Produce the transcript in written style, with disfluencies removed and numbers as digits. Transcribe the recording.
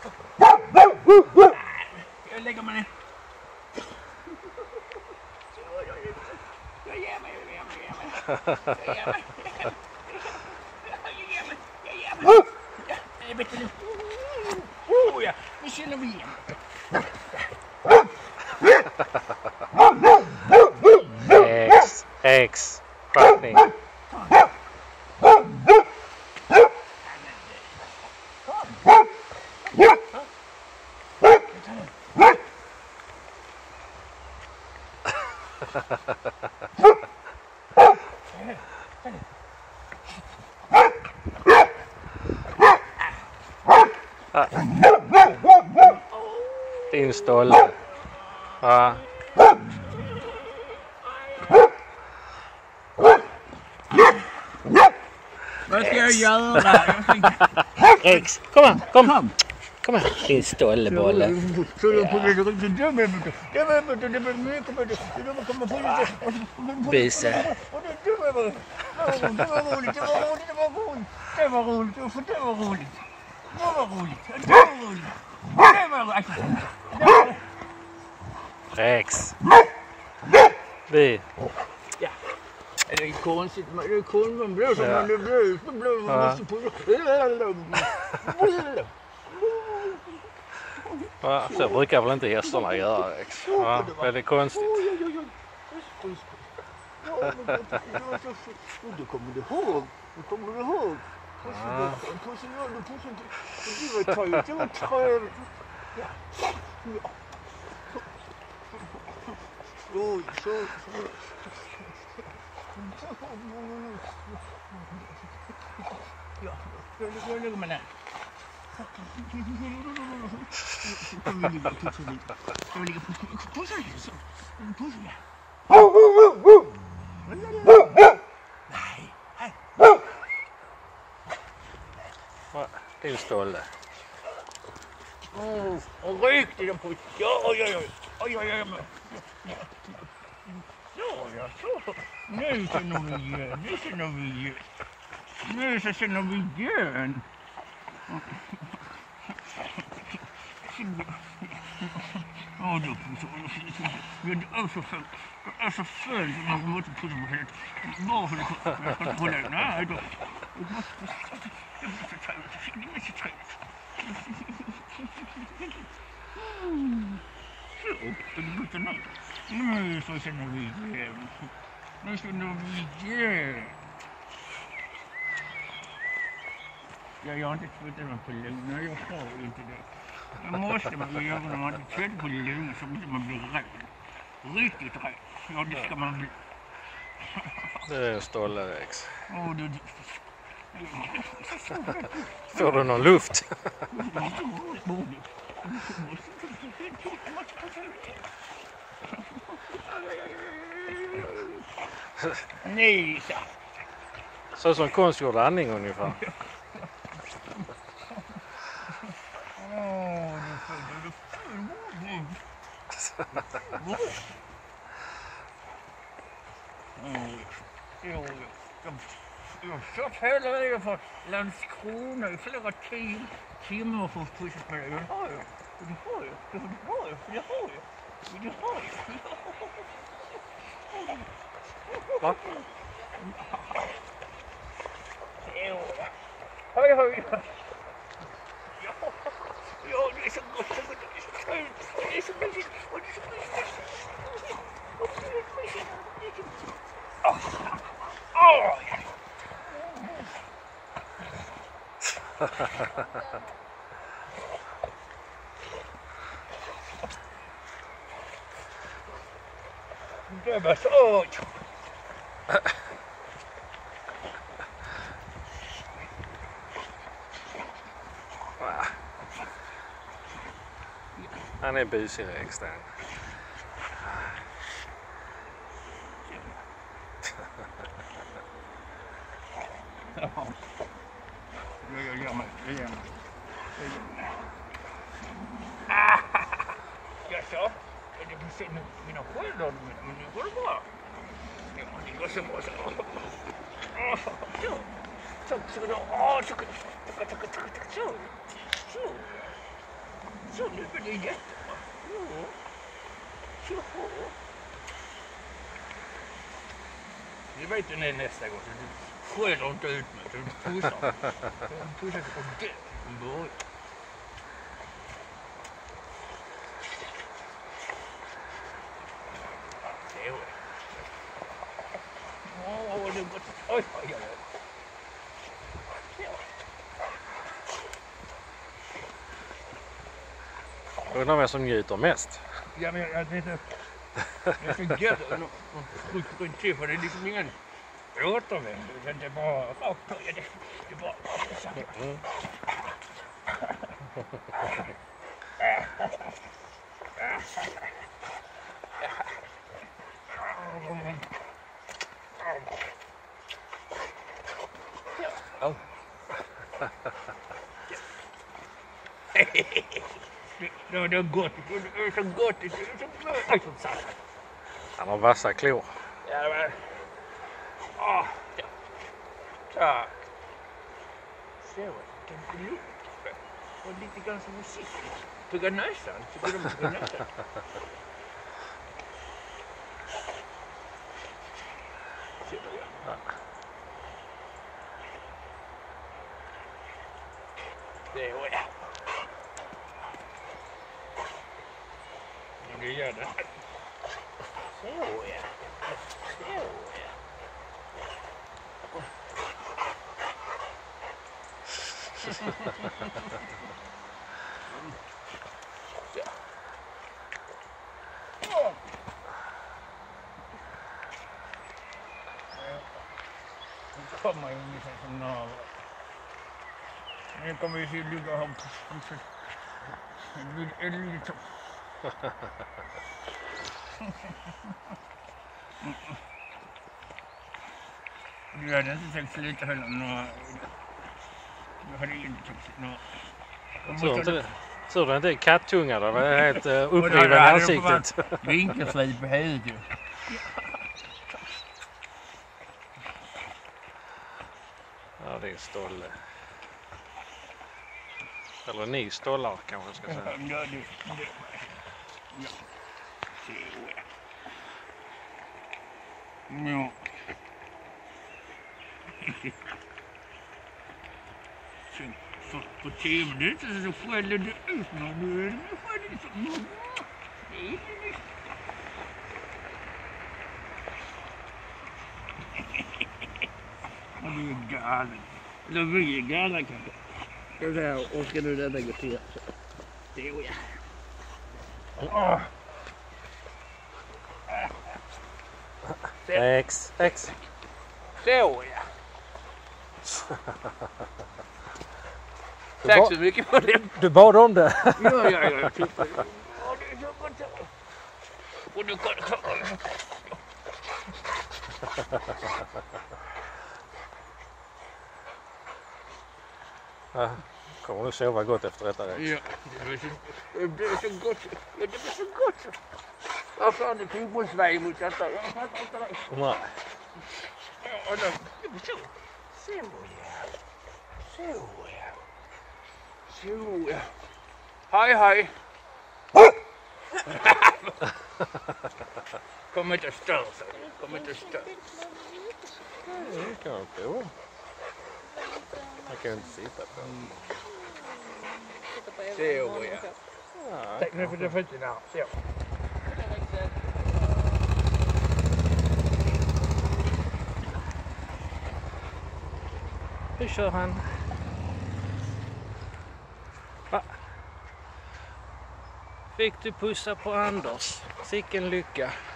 Jag lägger mig ner. Jag ger mig. Det är bättre nu. Ja, nu känner vi igen. X. Skärpning. Din stolle. Ja. Vad ska jag göra? Rex, kom här, kom. Kom här, din stollebolle. Bisa. Rex. Vi. Ja. Det är konstigt, det är konstigt, man blir som man blir. Ja, så brukar väl inte hästarna göra, Rex. Ja, väldigt konstigt. Du kommer ihåg. Jag lägger mig ner. Din stolle. Och riktigt den på. Ja. Nu känner vi igen. Nu känner vi igen. Åh, du är så full. Man måste pussa på huvudet. Varför du håller den? Nej, då. Det måste ta ut. Nu så känner vi igen. Jag har inte tvättat mig på länge. Jag får inte det. Det måste man göra när man inte tvättar på länge, så måste man bli rädd. Riktigt rädd. Ja, det ska man bli. Det är en stolle, Rex. Du. Får du någon luft? Nej, Så som konstgjord andning ungefär. Jag har kört hela vägen från Landskrona i flera timmar för att pussa på det. Det har jag. Va? Hej. Ja, det är så gott. Det är så mysigt. Det var så. Han är busig, Rex. Jag gör mig. Jag sa, det blir mina sköldar, men nu går det bra. Ja, det går så bra så. Så. Så nu är det jättebra. Ja. Det vet du nästa gång. Du skäller inte ut mig. Du pussar. Du pussar på det från början. Så. Åh, det är gott. Oj, oj, oj. Undrar vem som njuter mest. Ja, men jag vet inte. Det är så gött att skjuta till för det är liksom ingen återvänd. Utan det är bara rakt på. Det är bara det är gott. Det är så gott. Det är så satt. Han har vassa klor. Ja, men... Åh, ja. Tack. Så, vilken lukt. Och lite grann som musik. Tugga näsan. Tycker du om tugga näsan? Så, ja. Det är ja. Det gör det. Så ja. Så ja. Nu kommer in lite som navel. Nu kommer vi se ligga här på en liten. Du hade inte tänkt lite heller. Du hade inte tänkt något. Tror du inte är kattungar då? Det är helt uppriven i ansiktet. Vinkelslip i huvudet ju. Ja, det är stolle. Eller ni stollar kanske jag ska säga. Ja, det. Ja. Så ja. Ja. Så på 10 minuter så skäller du ut mig. Nu är det skäller så. Du är galen. Eller vi är galna kanske. Ska vi säga, och ska du rädda gå till? Det är ja. X. Så ja. Tack så mycket för det. Du bad om det. Ja. Det är så gott. Och du kan... Ja, kommer du sova gott efter detta Rex? Ja, det är så gott. Ja, det är så gott. Vad fan är fotbollsväg mot detta? Jag fattar inte det. Nej. Ja, så ja. Så ja. Hej. Kom inte och stör sig. Det kan inte gå. Jag kan inte sitta på. Så ja. Tack nu för det fötterna. Så. Hur kör han? Va? Fick du pussa på Anders? Sicken lycka.